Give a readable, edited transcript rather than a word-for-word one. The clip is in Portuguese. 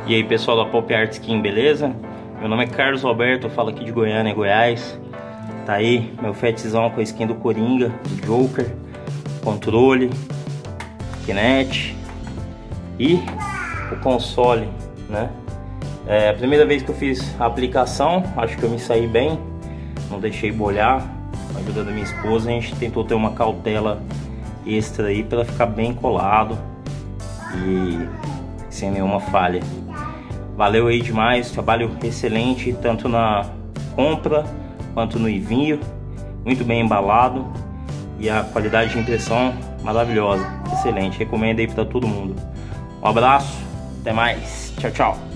E aí pessoal da Pop Art Skin, beleza? Meu nome é Carlos Roberto, eu falo aqui de Goiânia, Goiás. Tá aí meu fetzão com a skin do Coringa, do Joker, controle, Kinect e o console, né? É a primeira vez que eu fiz a aplicação, acho que eu me saí bem, não deixei bolhar. Com a ajuda da minha esposa, a gente tentou ter uma cautela extra aí para ficar bem colado e sem nenhuma falha. Valeu aí demais, trabalho excelente tanto na compra quanto no envio, muito bem embalado e a qualidade de impressão maravilhosa, excelente, recomendo aí para todo mundo. Um abraço, até mais, tchau, tchau.